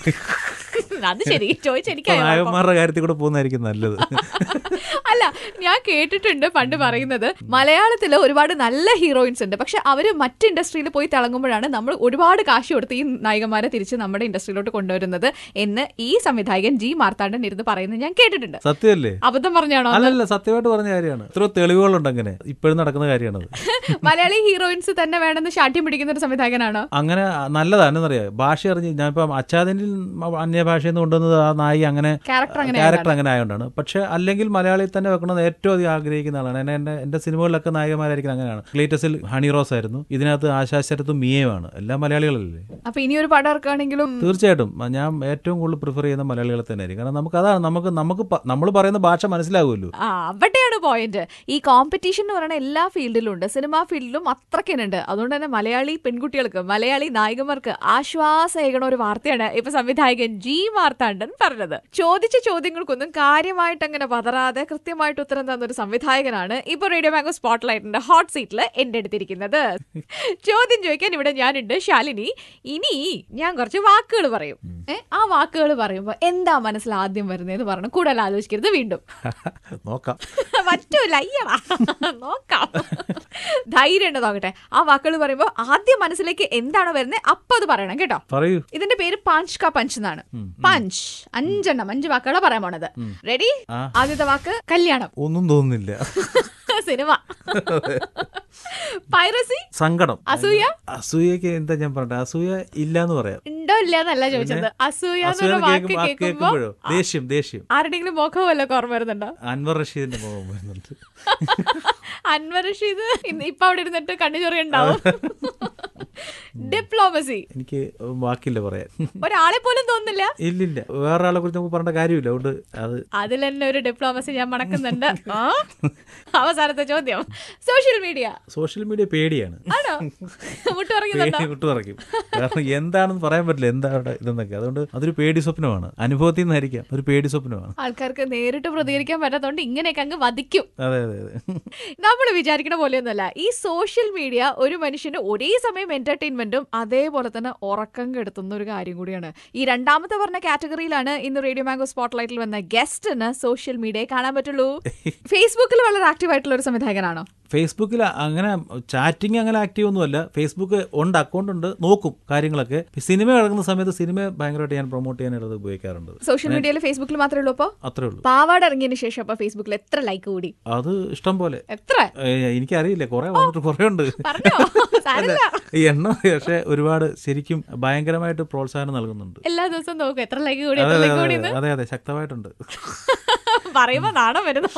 അത് ശരി, ചോദിച്ചെനിക്ക് നായകന്മാരുടെ കാര്യത്തിൽ കൂടെ പോകുന്നതായിരിക്കും നല്ലത്. അല്ല, ഞാൻ കേട്ടിട്ടുണ്ട് പണ്ട് പറയുന്നത് മലയാളത്തില് ഒരുപാട് നല്ല ഹീറോയിൻസ് ഉണ്ട്, പക്ഷെ അവര് മറ്റ് ഇൻഡസ്ട്രിയിൽ പോയി തിളങ്ങുമ്പോഴാണ് നമ്മൾ ഒരുപാട് കാശ് കൊടുത്ത് ഈ നായികമാരെ തിരിച്ച് നമ്മുടെ ഇൻഡസ്ട്രിയിലോട്ട് കൊണ്ടുവരുന്നത് എന്ന് ഈ സംവിധായകൻ ജി മാർത്താണ്ഡൻ ഇരുന്ന് പറയുന്നത് ഞാൻ കേട്ടിട്ടുണ്ട്. സത്യമല്ലേ? അബദ്ധം പറഞ്ഞാണോ? അല്ലല്ല, സത്യമായിട്ട് പറഞ്ഞ കാര്യമാണ്. ഇത്ര തെളിവുകളുണ്ട് അങ്ങനെ. ഇപ്പോഴും നടക്കുന്ന കാര്യമാണത്. മലയാളി ഹീറോയിൻസ് തന്നെ വേണമെന്ന് ശാഠ്യം പിടിക്കുന്ന ഒരു സംവിധായകനാണോ? അങ്ങനെ നല്ലതാണെന്നറിയാം. ഭാഷ അറിഞ്ഞ് ഞാനിപ്പം അച്ചാദനിൽ അന്യഭാഷയിൽ നിന്ന് കൊണ്ടുവന്നത് ആ നായി അങ്ങനെ ക്യാരക്ടർ അങ്ങനെ ആയതുകൊണ്ടാണ്. പക്ഷെ അല്ലെങ്കിൽ മലയാളിയിൽ തന്നെ വെക്കണമെന്ന് ഏറ്റവും അധികം ആഗ്രഹിക്കുന്ന ആളാണ്. എന്നെ എന്റെ എന്റെ സിനിമകളിലൊക്കെ നായകന്മാരായിരിക്കും അങ്ങനെയാണ്. ക്ലീറ്റസിൽ ഹണി റോസ് ആയിരുന്നു, ഇതിനകത്ത് ആശാശരത്തും മിയയുമാണ്. എല്ലാം മലയാളികളല്ലേ. അപ്പൊ ഇനി ഒരു പടം ഇറക്കുകയാണെങ്കിലും തീർച്ചയായിട്ടും ഞാൻ ഏറ്റവും കൂടുതൽ പ്രിഫർ ചെയ്യുന്ന മലയാളികളെ തന്നെ ആയിരിക്കും. കാരണം നമുക്ക് അതാണ്, നമുക്ക് നമുക്ക് നമ്മൾ പറയുന്ന ഭാഷ മനസ്സിലാവുമല്ലോ. ആ അവിടെയാണ് പോയിന്റ്. ഈ കോമ്പറ്റീഷൻ എന്ന് പറയുന്ന എല്ലാ ഫീൽഡിലും ഉണ്ട്, സിനിമാ ഫീൽഡിലും അത്രയ്ക്കുണ്ട്. അതുകൊണ്ട് തന്നെ മലയാളി പെൺകുട്ടികൾക്ക്, മലയാളി നായികമാർക്ക് ആശ്വാസേകണ ഒരു വാർത്തയാണ് ഇപ്പൊ സംവിധായകൻ ജി മാർത്താണ്ഡൻ പറഞ്ഞത്. ചോദിച്ച ചോദ്യങ്ങൾക്കൊന്നും കാര്യമായിട്ട് അങ്ങനെ പതറാതെ കൃത്യമായിട്ട് ഉത്തരം തന്നൊരു സംവിധായകനാണ് ഇപ്പൊ റേഡിയോ മാംഗോ സ്പോട്ട്ലൈറ്റിന്റെ ഹോട്ട് സീറ്റിൽ എന്റെ അടുത്തിരിക്കുന്നത്. ചോദ്യം ചോദിക്കാൻ ഇവിടെ ഞാനുണ്ട്, ശാലിനി. ഇനി ഞാൻ കുറച്ച് വാക്കുകൾ പറയും. ഏഹ് ആ വാക്കുകൾ പറയുമ്പോ എന്താ മനസ്സിൽ ആദ്യം വരുന്നതെന്ന് പറഞ്ഞു. കൂടുതൽ ആലോചിക്കരുത്. വീണ്ടും നോക്കാം. പറ്റൂല, അയ്യടാ നോക്കാം. ധൈര്യം ഉണ്ട്, നോക്കട്ടെ. ആ വാക്കുകൾ പറയുമ്പോ ആദ്യം മനസ്സിലേക്ക് എന്താണ് വരുന്നത് അപ്പൊ അത് പറയണം കേട്ടോ. പറയൂ. ഇതിന്റെ പേര് പഞ്ച് കാ പഞ്ച് എന്നാണ്. പഞ്ച് അഞ്ചെണ്ണം, അഞ്ച് വാക്കുകളാണ് പറയാൻ പോണത്. റെഡി? ആദ്യത്തെ വാക്ക് കല്യാണം. ഒന്നും തോന്നുന്നില്ല. സിനിമ. പൈറസി. സങ്കടം. അസൂയ. അസൂയക്ക് എന്താ ഞാൻ പറഞ്ഞത്? അസൂയ ഇല്ലാന്ന് പറയാം. ഉണ്ടോ ഇല്ലാന്നല്ല ചോദിച്ചത്. അസൂയ വാക്ക് കേൾക്കുമ്പോഴോ ദേഷ്യം. ദേഷ്യം. ആരുടെങ്കിലും മുഖം വല്ല ഓർമ്മ വരുന്നുണ്ടോ? അൻവർ റഷീദിന്റെ മുഖം വരുന്നുണ്ട്. അൻവർ റഷീദ് ഇപ്പൊ അവിടെ ഇരുന്നിട്ട് കണ്ണുചൊറിയുണ്ടാവും. ഡിപ്ലോമസി. എനിക്ക് വാക്കില്ല പറയാൻ. ഒരാളെ പോലും തോന്നുന്നില്ല. ഇല്ലില്ല, വേറൊരാളെ കുറിച്ച് നമുക്ക് പറഞ്ഞ കാര്യമില്ല. അതുകൊണ്ട് അത് അതിൽ തന്നെ ഒരു ഡിപ്ലോമസി ഞാൻ മണക്കുന്നുണ്ട്. അവസാനത്തെ ചോദ്യം, സോഷ്യൽ മീഡിയ. സോഷ്യൽ മീഡിയ പേടിയാണ്. ആണോ? വിട്ടുപറയ്ക്കും. കാരണം എന്താണെന്ന് പറയാൻ പറ്റില്ല, എന്താണ് ഇതെന്നൊക്കെ. അതുകൊണ്ട് അതൊരു പേടി സ്വപ്നമാണ്, അനുഭവത്തിൽ നിന്നായിരിക്കാം, ഒരു പേടി സ്വപ്നമാണ്. ആൾക്കാർക്ക് നേരിട്ട് പ്രതികരിക്കാൻ പറ്റാത്തതുകൊണ്ട് ഇങ്ങനെയൊക്കെ അങ്ങ് വധിക്കും. അതെ അതെ അതെ. നമ്മൾ വിചാരിക്കണ പോലെയൊന്നുമല്ല ഈ സോഷ്യൽ മീഡിയ. ഒരു മനുഷ്യന് ഒരേ സമയം എന്റർടൈൻമെന്റും അതേപോലെ തന്നെ ഉറക്കം കെടുത്തുന്ന ഒരു കാര്യം കൂടിയാണ്. ഈ രണ്ടാമത്തെ പറഞ്ഞ കാറ്റഗറിയിലാണ് ഇന്ന് റേഡിയോ മാംഗോ സ്പോട്ട്ലൈറ്റിൽ വന്ന ഗസ്റ്റിന് സോഷ്യൽ മീഡിയയെ കാണാൻ പറ്റുള്ളൂ. ഫേസ്ബുക്കിൽ വളരെ ആക്റ്റീവ് ആയിട്ടുള്ള ഒരു സംവിധായകനാണോ? ഫേസ്ബുക്കിൽ അങ്ങനെ ചാറ്റിംഗ് അങ്ങനെ ആക്റ്റീവ് ഒന്നുമല്ല. ഫേസ്ബുക്ക് ഉണ്ട്, അക്കൗണ്ട് ഉണ്ട്, നോക്കും കാര്യങ്ങളൊക്കെ. സിനിമ കിടക്കുന്ന സമയത്ത് സിനിമ ഭയങ്കരമായിട്ട് ഞാൻ പ്രൊമോട്ട് ചെയ്യാനായിട്ട് ഉപയോഗിക്കാറുണ്ട്. സോഷ്യൽ മീഡിയയിൽ ഫേസ്ബുക്കിൽ മാത്രമേ ഉള്ളൂ. അപ്പോൾ അത്രേ ഉള്ളൂ. പാവാട ഇറങ്ങിയതിന് ശേഷം അപ്പൊ ഫേസ്ബുക്കിൽ എത്ര ലൈക്ക് കൂടി? അത് ഇഷ്ടം പോലെ. എത്ര എനിക്കറിയില്ല, കുറെ വന്നിട്ട് കുറെ ഉണ്ട് എണ്ണം. പക്ഷെ ഒരുപാട് ശരിക്കും ഭയങ്കരമായിട്ട് പ്രോത്സാഹനം നൽകുന്നുണ്ട്. എല്ലാ ദിവസവും നോക്കും എത്ര ലൈക്ക് കൂടി. അതെ അതെ, ശക്തമായിട്ടുണ്ട്. പറയുമ്പോ നാണം വരുന്നു.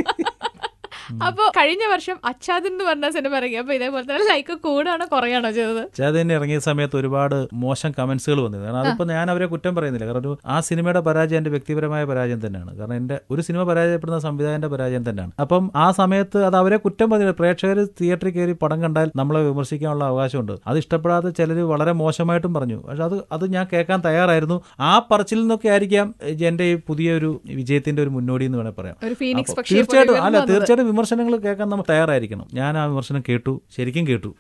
അപ്പൊ കഴിഞ്ഞ വർഷം അച്ചാദിൻ എന്ന് പറഞ്ഞ സിനിമ ഇറങ്ങി. അപ്പൊ ഇതേപോലെ തന്നെ ലൈക്ക് കൂടാണോ കുറയാണോ ചെയ്തത്? അച്ചാദിൻ ഇറങ്ങിയ സമയത്ത് ഒരുപാട് മോശം കമന്റ്സുകൾ വന്നിരുന്നു. കാരണം അതിപ്പോ ഞാൻ അവരെ കുറ്റം പറയുന്നില്ല. കാരണം ആ സിനിമയുടെ പരാജയം എന്റെ വ്യക്തിപരമായ പരാജയം തന്നെയാണ്. കാരണം എന്റെ ഒരു സിനിമ പരാജയപ്പെടുന്ന സംവിധായകന്റെ പരാജയം തന്നെയാണ്. അപ്പം ആ സമയത്ത് അത് അവരെ കുറ്റം പറഞ്ഞില്ല. പ്രേക്ഷകർ തിയേറ്ററിൽ കയറി പടം കണ്ടാൽ നമ്മളെ വിമർശിക്കാനുള്ള അവകാശമുണ്ട്. അത് ഇഷ്ടപ്പെടാതെ ചിലർ വളരെ മോശമായിട്ടും പറഞ്ഞു. പക്ഷെ അത് അത് ഞാൻ കേൾക്കാൻ തയ്യാറായിരുന്നു. ആ പറച്ചിൽ നിന്നൊക്കെ ആയിരിക്കാം എന്റെ ഈ പുതിയൊരു വിജയത്തിന്റെ ഒരു മുന്നോടി എന്ന് വേണേൽ പറയാം. തീർച്ചയായിട്ടും അല്ല തീർച്ചയായിട്ടും വിമർശനങ്ങൾ കേൾക്കാൻ നമ്മൾ തയ്യാറായിരിക്കണം. ഞാൻ ആ വിമർശനം കേട്ടു, ശരിക്കും കേട്ടു.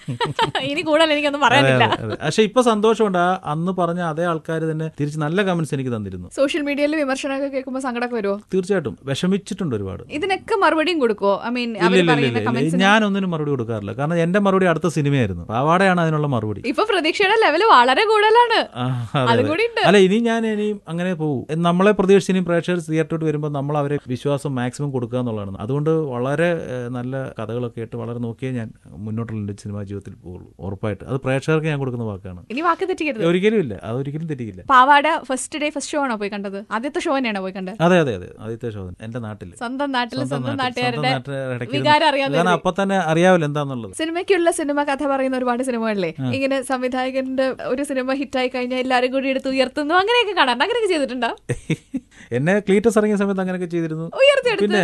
ഇനി കൂടുതൽ എനിക്കൊന്നും പറയാനില്ല. പക്ഷെ ഇപ്പൊ സന്തോഷമുണ്ട്, അന്ന് പറഞ്ഞ അതേ ആൾക്കാർ തന്നെ തിരിച്ച് നല്ല കമന്റ്സ് എനിക്ക് തന്നിരുന്നു. സോഷ്യൽ മീഡിയയിൽ വിമർശനമൊക്കെ കേൾക്കുമ്പോൾ സങ്കടമൊക്കെ വരുമോ? തീർച്ചയായിട്ടും വിഷമിച്ചിട്ടുണ്ട് ഒരുപാട്. ഇതിനൊക്കെ മറുപടിയും കൊടുക്കുമോ? ഐ മീൻ ഞാനൊന്നിനും മറുപടി കൊടുക്കാറില്ല. കാരണം എന്റെ മറുപടി അടുത്ത സിനിമയായിരുന്നു. പാവാടയാണ് അതിനുള്ള മറുപടി. ഇപ്പൊ പ്രതീക്ഷയുടെ ലെവൽ വളരെ കൂടുതലാണ്. അല്ല ഇനി ഞാൻ ഇനിയും അങ്ങനെ പോകും. നമ്മളെ പ്രതീക്ഷിച്ച് ഇനി പ്രേക്ഷകർ തിയേറ്ററിൽ വരുമ്പോൾ നമ്മൾ അവരെ വിശ്വാസം മാക്സിമം കൊടുക്കുക എന്നുള്ളതാണ്. അതുകൊണ്ട് വളരെ നല്ല കഥകളൊക്കെ ആയിട്ട് വളരെ നോക്കിയേ ഞാൻ മുന്നോട്ടുള്ള സിനിമാ ജീവിതത്തിൽ പോകുള്ളൂ. ഉറപ്പായിട്ട് അത് പ്രേക്ഷകർക്ക് ഞാൻ കൊടുക്കുന്ന വാക്കാണ്. ഇനി വാക്ക് തെറ്റിക്കരുത്. ഒരിക്കലും ഇല്ല, അതൊരിക്കലും തെറ്റിക്കില്ല. പാവാട ഫസ്റ്റ് ഡേ ഫസ്റ്റ് ഷോ ആണോ പോയി കണ്ടത്? ആദ്യത്തെ ഷോ തന്നെയാണോ പോയി കണ്ടത്? അതെ അതെ അതെ, ആദ്യത്തെ ഷോ എന്റെ നാട്ടിൽ, സ്വന്തം നാട്ടിൽ, സ്വന്തം നാട്ടുകാരുടെ വികാരം അറിയാൻ. കാരണം അപ്പൊ തന്നെ അറിയാവില്ല എന്താന്നുള്ളത്. സിനിമയ്ക്കുള്ള സിനിമ കഥ പറയുന്ന ഒരുപാട് സിനിമകളിലെ ഇങ്ങനെ സംവിധായകന്റെ ഒരു സിനിമ ഹിറ്റായി കഴിഞ്ഞാൽ എല്ലാരും കൂടി എടുത്ത് ഉയർത്തുന്നു, അങ്ങനെയൊക്കെ കാണാൻ അങ്ങനെയൊക്കെ ചെയ്തിട്ടുണ്ടോ? എന്നെ ക്ലീറ്റസ് ഇറങ്ങിയ സമയത്ത് അങ്ങനെയൊക്കെ ചെയ്തിരുന്നു. പിന്നെ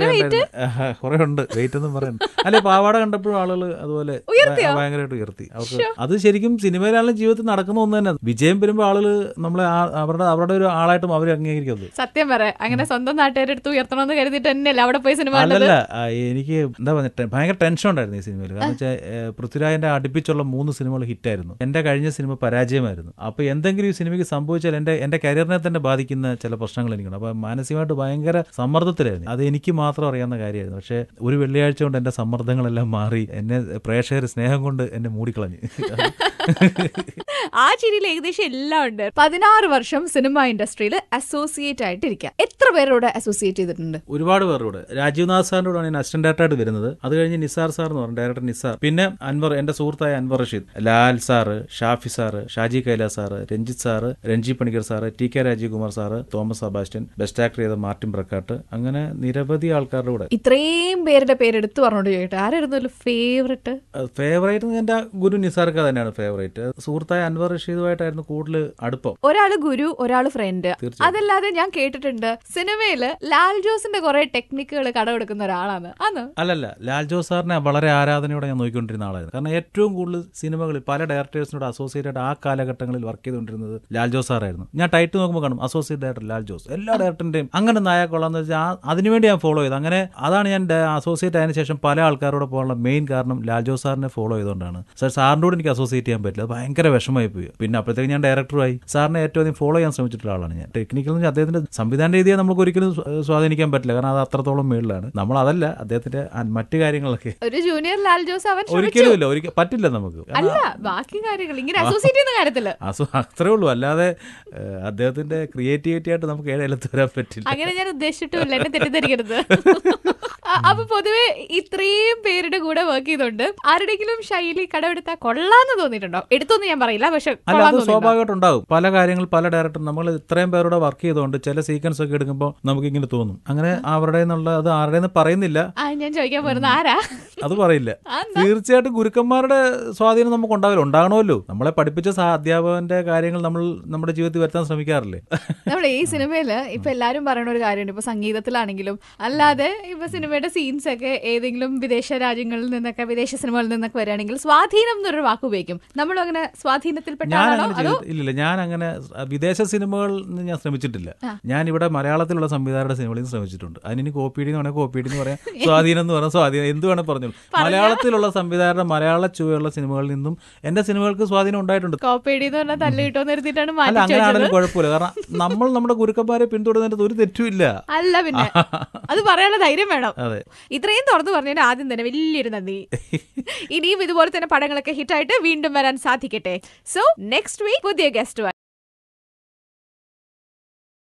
കുറെ ഉണ്ട്, വെയിറ്റ് ഒന്നും പറയുന്നു. അല്ലെ പാവാട കണ്ടപ്പോഴും ആളുകൾ അതുപോലെ ഭയങ്കരമായിട്ട് ഉയർത്തി. അവർക്ക് അത് ശരിക്കും സിനിമയിലാണെങ്കിലും ജീവിതത്തിൽ നടക്കുന്ന ഒന്ന് തന്നെ. വിജയം വരുമ്പോൾ ആളുകൾ നമ്മളെ അവരുടെ അവരുടെ ഒരു ആളായിട്ടും അവർ അംഗീകരിക്കുന്നത്. സത്യം പറയാം, അങ്ങനെ സ്വന്തം നാട്ടുകാരെടുത്ത് ഉയർത്തണമെന്ന് കരുതിയിട്ട് തന്നെയല്ല അവിടെ പോയി സിനിമ. അല്ലല്ല, എനിക്ക് എന്താ പറഞ്ഞ ഭയങ്കര ടെൻഷൻ ഉണ്ടായിരുന്നു ഈ സിനിമയിൽ. കാരണം വെച്ചാൽ പൃഥ്വിരാജിന്റെ അടുപ്പിച്ചുള്ള മൂന്ന് സിനിമകൾ ഹിറ്റായിരുന്നു. എന്റെ കഴിഞ്ഞ സിനിമ പരാജയമായിരുന്നു. അപ്പൊ എന്തെങ്കിലും ഈ സിനിമയ്ക്ക് സംഭവിച്ചാൽ എന്റെ എന്റെ കരിയറിനെ തന്നെ ബാധിക്കുന്ന ചില പ്രശ്നങ്ങൾ എനിക്കുണ്ട്. അപ്പൊ മാനസികമായിട്ട് ഭയങ്കര സമ്മർദ്ദത്തിലായിരുന്നു. അത് എനിക്ക് മാത്രം അറിയാവുന്ന കാര്യമായിരുന്നു. പക്ഷെ ഒരു വെള്ളിയാഴ്ച കൊണ്ട് എന്റെ സമ്മർദ്ദങ്ങളെല്ലാം മാറി. എന്നെ പ്രേക്ഷകർ സ്നേഹം കൊണ്ട് എന്നെ മൂടിക്കളഞ്ഞു. ആ ചിരിയിൽ ഏകദേശം എല്ലാം ഉണ്ട്. പതിനാറ് വർഷം സിനിമ ഇൻഡസ്ട്രിയിൽ അസോസിയേറ്റ് ആയിട്ടിരിക്കുക. എത്ര പേരോട് അസോസിയേറ്റ് ചെയ്തിട്ടുണ്ട്? ഒരുപാട് പേരോട്. രാജീവ്നാഥ് സാറിനോടാണ് ഞാൻ അസിസ്റ്റന്റ് ഡയറക്ടറായിട്ട് വരുന്നത്. അത് കഴിഞ്ഞ് നിസാർ സാർ എന്ന് പറഞ്ഞു, ഡയറക്ടർ നിസാർ. പിന്നെ അൻവർ, എന്റെ സുഹൃത്തായ Anwar Rasheed, Lal sir, Shafi sir, Shaji Kailas sir, Ranjith sir, Ranji Panicker sir, T K Rajeev Kumar sir, Thomas Sebastian, best actor ചെയ്ത മാർട്ടിൻ പ്രക്കാട്ട്, അങ്ങനെ നിരവധി ആൾക്കാരുടെ കൂടെ. ഇത്രയും പേരുടെ പേരെടുത്ത് പറഞ്ഞോണ്ട് ചോദിക്കട്ടെ, ആരായിരുന്നു ഫേവറേറ്റ്? ഫേവറേറ്റ് എന്റെ ഗുരു നിസാർക്ക് തന്നെയാണ് ഫേവറേറ്റ്. സുഹൃത്തായ അൻവർ റഷീദുമായിട്ടായിരുന്നു കൂടുതൽ അടുപ്പം. ഒരാള് ഗുരു, ഒരാള് ഫ്രണ്ട്. അതല്ലാതെ ഞാൻ കേട്ടിട്ടുണ്ട് സിനിമയില് ലാൽ ജോസിന്റെ കുറെ ടെക്നിക്കുകൾ കടമെടുക്കുന്ന ഒരാളാണ്. അല്ലല്ല, ലാൽ ജോസ് സാറിനെ വളരെ ആരാധനയോടെ ഞാൻ നോക്കിക്കൊണ്ടിരുന്ന ആളായിരുന്നു. കാരണം ഏറ്റവും കൂടുതൽ സിനിമകളിൽ പല ഡയറക്ടേഴ്സിനോട് അസോസിയേറ്റഡ് ആ കാലഘട്ടങ്ങളിൽ വർക്ക് ചെയ്തുകൊണ്ടിരുന്നത് ലാൽ ജോസ് സാറായിരുന്നു. ഞാൻ ടൈറ്റിൽ നോക്കുമ്പോൾ കാണും അസോസിയേറ്റ് ഡയറക്ടർ ലാൽ ജോസ്. എല്ലാ ഡയറക്ടറിന്റെയും അങ്ങനെ നായകൊള്ളാന്ന് വെച്ചാൽ അതിനുവേണ്ടി ഞാൻ ഫോളോ ചെയ്തു. അങ്ങനെ അതാണ് ഞാൻ അസോസിയേറ്റ് ആയതിനു ശേഷം പല ആൾക്കാരോട് പോകാനുള്ള മെയിൻ കാരണം ലാൽ ജോസ് സാറിനെ ഫോളോ ചെയ്തുകൊണ്ടാണ്. സാർ സാറിനോട് എനിക്ക് അസോസിയേറ്റ് ചെയ്യാൻ പറ്റില്ല, ഭയങ്കര വിഷമമായി പോയി. പിന്നെ അപ്പോഴത്തേക്ക് ഞാൻ ഡയറക്ടറായി. സാറിനെ ഏറ്റവും അധികം ഫോളോ ചെയ്യാൻ ശ്രമിച്ചിട്ടുള്ള ആളാണ് ഞാൻ. ടെക്നിക്കൽ അദ്ദേഹത്തിന്റെ സംവിധാന രീതിയെ നമുക്ക് ഒരിക്കലും സ്വാധീനിക്കാൻ പറ്റില്ല, കാരണം അത് അത്രത്തോളം മേളിലാണ്. നമ്മൾ അതല്ല, അദ്ദേഹത്തിന്റെ മറ്റു കാര്യങ്ങളൊക്കെ ഒരു ജൂനിയർ ലാൽ ജോസ് ഒരിക്കലും ഇല്ല, ഒരിക്കലും പറ്റില്ല നമുക്ക്. ബാക്കി കാര്യങ്ങൾ ഇങ്ങനെ അസോസിയേറ്റ് ചെയ്യുന്ന കാര്യത്തില് അത്രേ ഉള്ളൂ. അല്ലാതെ അദ്ദേഹത്തിന്റെ ക്രിയേറ്റിവിറ്റി ആയിട്ട് നമുക്ക് ഏഴെടുത്ത് വരാൻ പറ്റില്ല. അങ്ങനെ ഞാൻ ഉദ്ദേശിച്ചിട്ടില്ല, എന്നെ തെറ്റിദ്ധരിക്കരുത്. അപ്പൊ പൊതുവെ ഇത്രയും പേരുടെ കൂടെ വർക്ക് ചെയ്തോണ്ട് ആരുടെങ്കിലും ശൈലി കടമെടുത്താൽ കൊള്ളാന്ന് തോന്നിയിട്ടുണ്ടോ? തോന്നിയിട്ടുണ്ടോ? എടുത്തൊന്നും ഞാൻ പറയില്ല, പക്ഷെ അല്ല, അത് സ്വാഭാവികമായിട്ടുണ്ടാവും. പല കാര്യങ്ങൾ പല ഡയറക്ടർ നമ്മൾ ഇത്രയും പേരോടെ വർക്ക് ചെയ്തുകൊണ്ട് ചില സീക്വൻസ് ഒക്കെ എടുക്കുമ്പോൾ നമുക്ക് ഇങ്ങനെ തോന്നും. അങ്ങനെ അവരുടെ നിന്നുള്ള അത് ആരുടെന്ന് പറയുന്നില്ല, ഞാൻ ചോദിക്കാൻ പോരുന്ന ആരാ അത് പറയില്ല. തീർച്ചയായിട്ടും ഗുരുക്കന്മാരുടെ സ്വാധീനം നമുക്ക് ഉണ്ടാവില്ല, ഉണ്ടാകണമല്ലോ. നമ്മളെ പഠിപ്പിച്ച അധ്യാപകന്റെ കാര്യങ്ങൾ നമ്മൾ നമ്മുടെ ജീവിതത്തിൽ വരുത്താൻ ശ്രമിക്കാറില്ലേ? നമ്മുടെ ഈ സിനിമയില് ഇപ്പൊ എല്ലാരും പറയുന്ന ഒരു കാര്യമുണ്ട്, ഇപ്പൊ സംഗീതത്തിലാണെങ്കിലും അല്ലാതെ ഇപ്പൊ സിനിമയുടെ സീൻസ് ഒക്കെ ഏതെങ്കിലും വിദേശ രാജ്യങ്ങളിൽ നിന്നൊക്കെ വിദേശ സിനിമകളിൽ നിന്നൊക്കെ വരികയാണെങ്കിൽ സ്വാധീനം എന്നൊരു വാക്ക് ഉപയോഗിക്കും. നമ്മളും അങ്ങനെ സ്വാധീനത്തിൽപ്പെട്ടാണോ? ഇല്ലില്ല, ഞാൻ അങ്ങനെ വിദേശ സിനിമകളിൽ നിന്ന് ഞാൻ ശ്രമിച്ചിട്ടില്ല. ഞാൻ ഇവിടെ മലയാളത്തിലുള്ള സംവിധായകരുടെ സിനിമകളിൽ നിന്ന് ശ്രമിച്ചിട്ടുണ്ട്. അതിന് കോപ്പിഡി എന്ന് പറഞ്ഞാൽ കോപ്പിഡി എന്ന് പറയാം, സ്വാധീനം എന്ന് പറഞ്ഞാൽ സ്വാധീനം, എന്ത് വേണം പറഞ്ഞു. മലയാളത്തിലുള്ള സംവിധായകരുടെ മലയാള ചുവയുള്ള സിനിമകളിൽ നിന്നും എന്റെ സിനിമകൾക്ക് സ്വാധീനം ഉണ്ടായിട്ടുണ്ട്. കോപ്പിഡി എന്ന് പറഞ്ഞാൽ തല്ല് കിട്ടുമെന്ന് കരുതിയിട്ടാണ്. അല്ല, അങ്ങനെയാണെങ്കിലും കുഴപ്പമില്ല, കാരണം നമ്മൾ നമ്മുടെ ഗുരുക്കന്മാരെ പിന്തുടരുന്നതിന് ഒരു തെറ്റുമില്ല. അല്ല പിന്നെ അത് പറയാനുള്ള ധൈര്യം വേണം. അതെ, ഇത്രയും തുറന്നു പറഞ്ഞതിന് ആദ്യം തന്നെ വലിയൊരു നന്ദി. ഇനിയും ഇതുപോലെ തന്നെ പടങ്ങളൊക്കെ ഹിറ്റായിട്ട് വീണ്ടും വരാൻ സാധിക്കട്ടെ. സോ നെക്സ്റ്റ് വീക്ക് പുതിയ ഗസ്റ്റ്